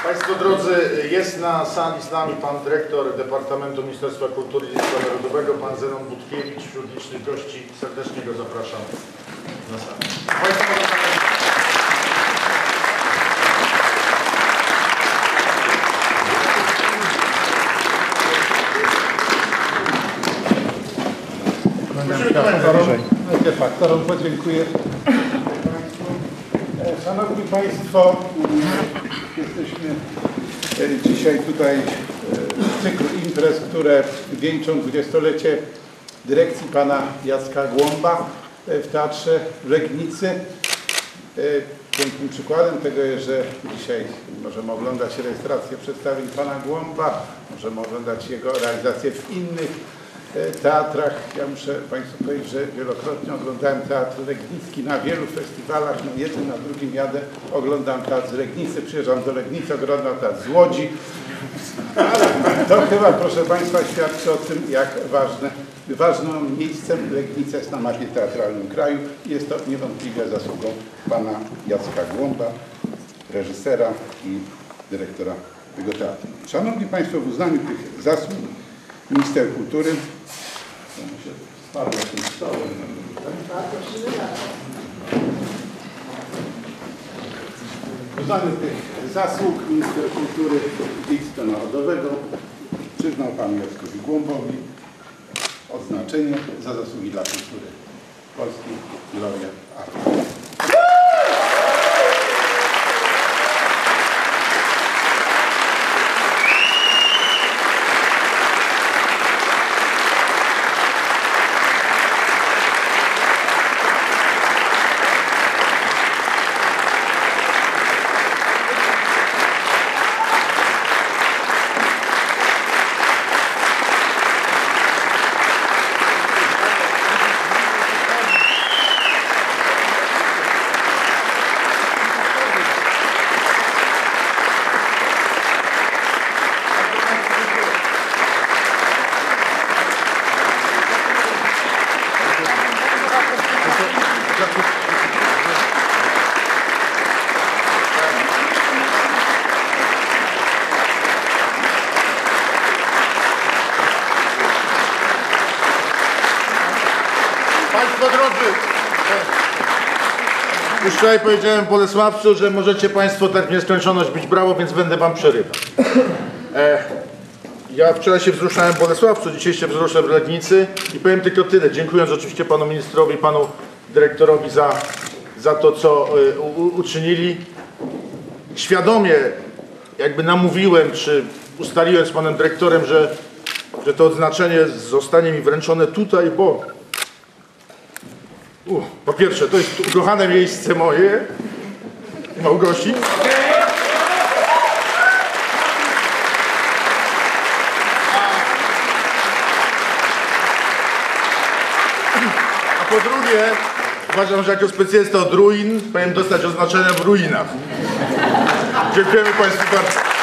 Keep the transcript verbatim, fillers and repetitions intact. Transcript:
Państwo drodzy, jest na sali z nami pan dyrektor Departamentu Ministerstwa Kultury i Dziedzictwa Narodowego, pan Zenon Budkiewicz. Wśród licznych gości serdecznie go zapraszam na salę. Najpierw aktorom podziękuję. Szanowni Państwo, jesteśmy dzisiaj tutaj w cyklu imprez, które wieńczą dwudziestolecie dyrekcji pana Jacka Głąba w Teatrze w Legnicy. Pięknym przykładem tego jest, że dzisiaj możemy oglądać rejestrację przedstawień pana Głąba, możemy oglądać jego realizację w innych teatrach. Ja muszę Państwu powiedzieć, że wielokrotnie oglądałem Teatr Legnicki na wielu festiwalach, na jednym, na drugim jadę, oglądam Teatr z Legnicy, przyjeżdżam do Legnicy, oglądam Teatr z Łodzi. Ale to chyba, proszę Państwa, świadczy o tym, jak ważne, ważnym miejscem Legnica jest na mapie teatralnym kraju. Jest to niewątpliwie zasługą pana Jacka Głąba, reżysera i dyrektora tego teatru. Szanowni Państwo, w uznaniu tych zasług minister kultury w uznaniu tych zasług minister kultury i dziedzictwa narodowego przyznał panu Jackowi Głąbowi odznaczenie za zasługi dla kultury polskiej Gloria Artis. Państwo drodzy, już wczoraj powiedziałem Bolesławcu, że możecie Państwo tak w nieskończoność bić brawo, więc będę Wam przerywał. E, ja wczoraj się wzruszałem w Bolesławcu, dzisiaj się wzruszę w Legnicy i powiem tylko tyle, dziękując oczywiście Panu Ministrowi, Panu Dyrektorowi za, za to, co y, u, uczynili. Świadomie jakby namówiłem, czy ustaliłem z Panem Dyrektorem, że, że to odznaczenie zostanie mi wręczone tutaj, bo U, po pierwsze, to jest ukochane miejsce moje, Małgosi. A po drugie, uważam, że jako specjalista od ruin powinien dostać oznaczenia w ruinach. Dziękujemy Państwu bardzo.